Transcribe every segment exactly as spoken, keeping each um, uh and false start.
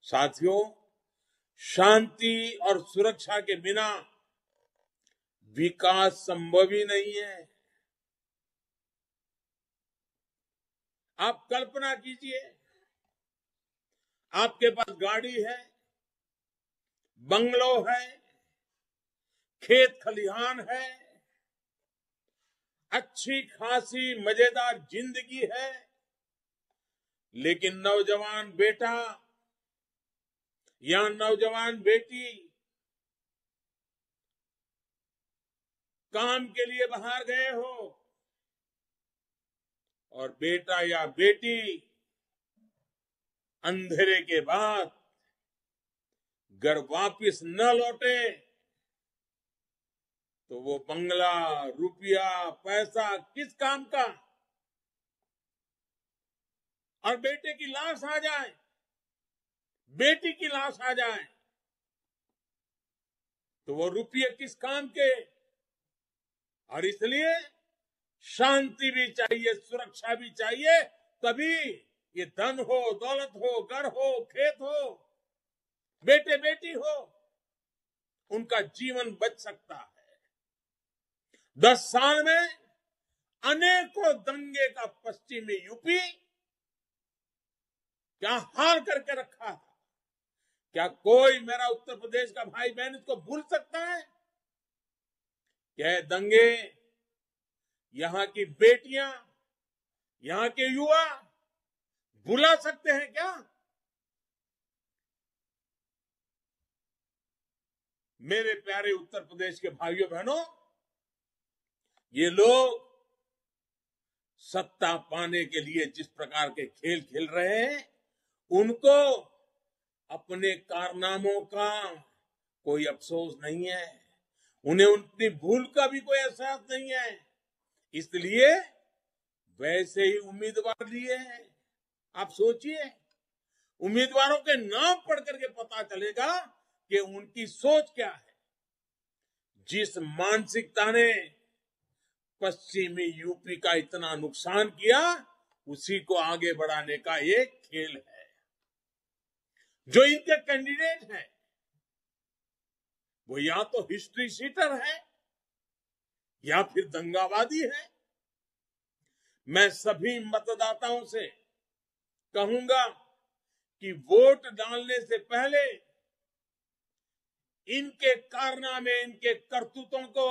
साथियों, शांति और सुरक्षा के बिना विकास संभव ही नहीं है। आप कल्पना कीजिए, आपके पास गाड़ी है, बंगलो है, खेत खलिहान है, अच्छी खासी मजेदार जिंदगी है, लेकिन नौजवान बेटा या नौजवान बेटी काम के लिए बाहर गए हो और बेटा या बेटी अंधेरे के बाद घर वापिस न लौटे तो वो बंगला, रुपया, पैसा किस काम का? और बेटे की लाश आ जाए, बेटी की लाश आ जाए तो वो रुपये किस काम के? और इसलिए शांति भी चाहिए, सुरक्षा भी चाहिए, तभी ये धन हो, दौलत हो, घर हो, खेत हो, बेटे बेटी हो, उनका जीवन बच सकता है। दस साल में अनेकों दंगे का पश्चिमी यूपी क्या हाल करके रखा है। क्या कोई मेरा उत्तर प्रदेश का भाई बहन इसको भूल सकता है? क्या दंगे यहां की बेटियां, यहां के युवा भुला सकते हैं क्या? मेरे प्यारे उत्तर प्रदेश के भाइयों बहनों, ये लोग सत्ता पाने के लिए जिस प्रकार के खेल खेल रहे हैं, उनको अपने कारनामों का कोई अफसोस नहीं है, उन्हें अपनी भूल का भी कोई एहसास नहीं है, इसलिए वैसे ही उम्मीदवार लिए हैं। आप सोचिए, उम्मीदवारों के नाम पढ़ करके पता चलेगा कि उनकी सोच क्या है। जिस मानसिकता ने पश्चिमी यूपी का इतना नुकसान किया, उसी को आगे बढ़ाने का एक खेल है। जो इनके कैंडिडेट हैं वो या तो हिस्ट्री शीटर है या फिर दंगावादी है। मैं सभी मतदाताओं से कहूंगा कि वोट डालने से पहले इनके कारनामे, इनके करतूतों को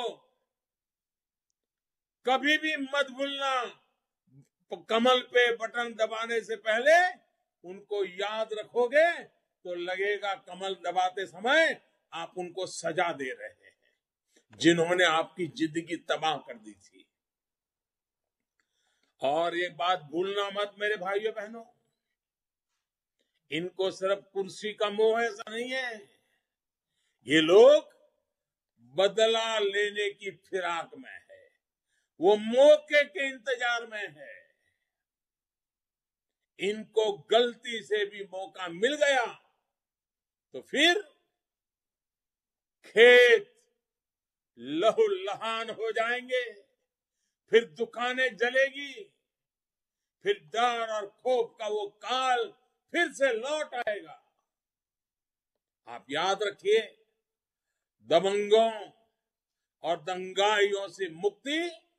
कभी भी मत भूलना। कमल पे बटन दबाने से पहले उनको याद रखोगे तो लगेगा कमल दबाते समय आप उनको सजा दे रहे हैं, जिन्होंने आपकी जिंदगी तबाह कर दी थी। और एक बात भूलना मत मेरे भाइयों बहनों, इनको सिर्फ कुर्सी का मोह ऐसा नहीं है, ये लोग बदला लेने की फिराक में है, वो मौके के इंतजार में है। इनको गलती से भी मौका मिल गया तो फिर खेत लहूलुहान हो जाएंगे, फिर दुकानें जलेगी, फिर डर और खौफ का वो काल फिर से लौट आएगा। आप याद रखिए, दबंगों और दंगाइयों से मुक्ति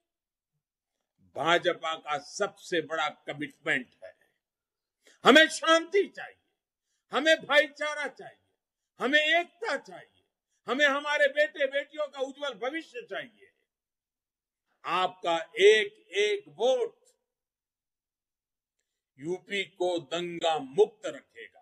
भाजपा का सबसे बड़ा कमिटमेंट है। हमें शांति चाहिए, हमें भाईचारा चाहिए, हमें एकता चाहिए, हमें हमारे बेटे बेटियों का उज्जवल भविष्य चाहिए। आपका एक एक वोट यूपी को दंगा मुक्त रखेगा।